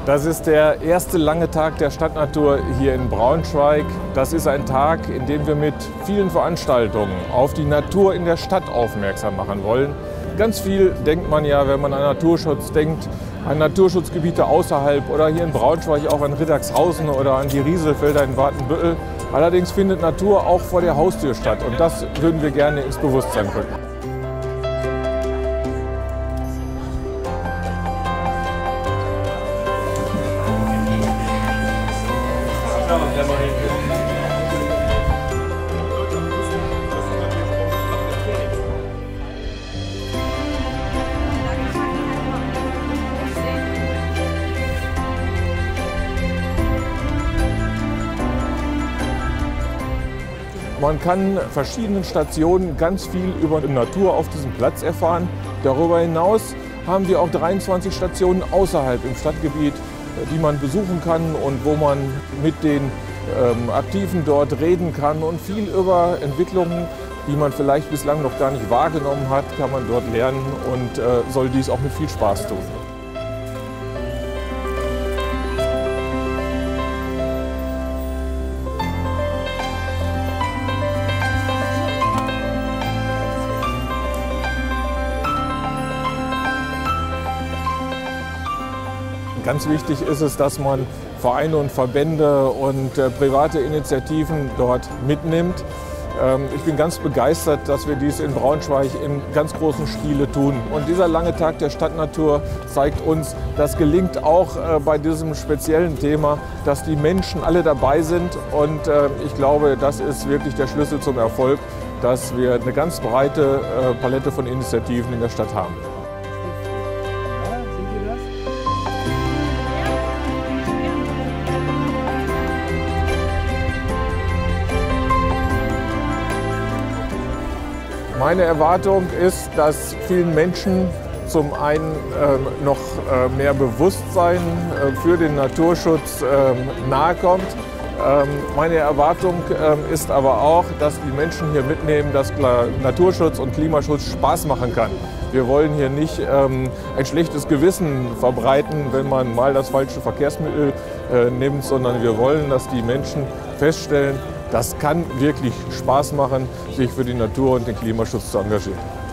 Das ist der erste lange Tag der Stadtnatur hier in Braunschweig. Das ist ein Tag, in dem wir mit vielen Veranstaltungen auf die Natur in der Stadt aufmerksam machen wollen. Ganz viel denkt man ja, wenn man an Naturschutz denkt, an Naturschutzgebiete außerhalb oder hier in Braunschweig auch an Riddagshausen oder an die Rieselfelder in Watenbüttel. Allerdings findet Natur auch vor der Haustür statt und das würden wir gerne ins Bewusstsein rücken. Man kann verschiedenen Stationen ganz viel über die Natur auf diesem Platz erfahren. Darüber hinaus haben wir auch 23 Stationen außerhalb im Stadtgebiet, die man besuchen kann und wo man mit den Aktiven dort reden kann. Und viel über Entwicklungen, die man vielleicht bislang noch gar nicht wahrgenommen hat, kann man dort lernen und soll dies auch mit viel Spaß tun. Ganz wichtig ist es, dass man Vereine und Verbände und private Initiativen dort mitnimmt. Ich bin ganz begeistert, dass wir dies in Braunschweig in ganz großem Stile tun. Und dieser lange Tag der Stadtnatur zeigt uns, das gelingt auch bei diesem speziellen Thema, dass die Menschen alle dabei sind. Und ich glaube, das ist wirklich der Schlüssel zum Erfolg, dass wir eine ganz breite Palette von Initiativen in der Stadt haben. Meine Erwartung ist, dass vielen Menschen zum einen noch mehr Bewusstsein für den Naturschutz nahe kommt. Meine Erwartung ist aber auch, dass die Menschen hier mitnehmen, dass Naturschutz und Klimaschutz Spaß machen kann. Wir wollen hier nicht ein schlechtes Gewissen verbreiten, wenn man mal das falsche Verkehrsmittel nimmt, sondern wir wollen, dass die Menschen feststellen, das kann wirklich Spaß machen, sich für die Natur und den Klimaschutz zu engagieren.